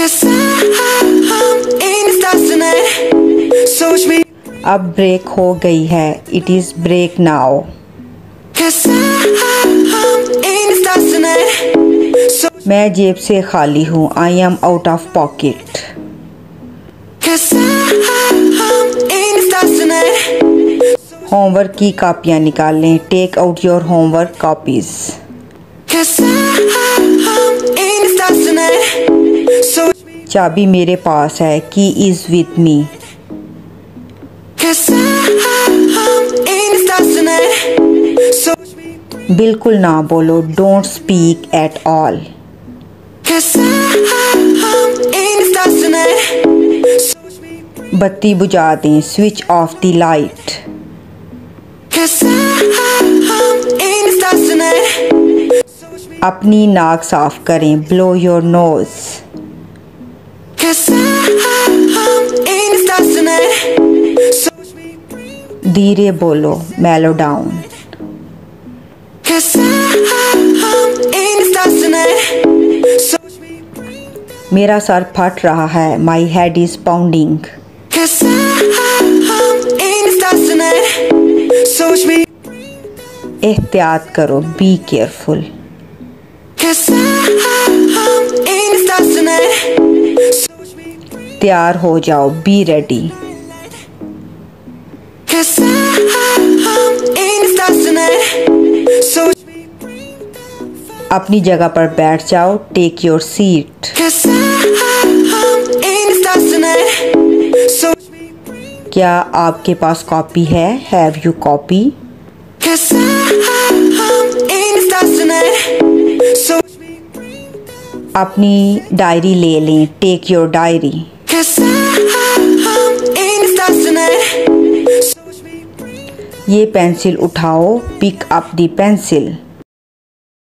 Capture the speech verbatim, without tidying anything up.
अब ब्रेक हो गई है, इट इज़ ब्रेक नाउ। मैं जेब से खाली हूँ, I am out of pocket. Homework की कापियाँ निकालें, take out your homework copies. चाबी मेरे पास है, की इज विथ मी। बिल्कुल ना बोलो, डोंट स्पीक एट ऑल। बत्ती बुझा दें, स्विच ऑफ द लाइट। अपनी नाक साफ करें, ब्लो योर नोज। धीरे बोलो, मेलो डाउन। मेरा सर फट रहा है, माई हेड इज पाउंडिंग। एहतियात करो, बी केयरफुल। तैयार हो जाओ, बी रेडी। अपनी जगह पर बैठ जाओ, टेक योर सीट। क्या आपके पास कॉपी है, हैव यू कॉपी? अपनी डायरी ले लें, टेक योर डायरी। ये पेंसिल उठाओ, पिक अप द पेंसिल।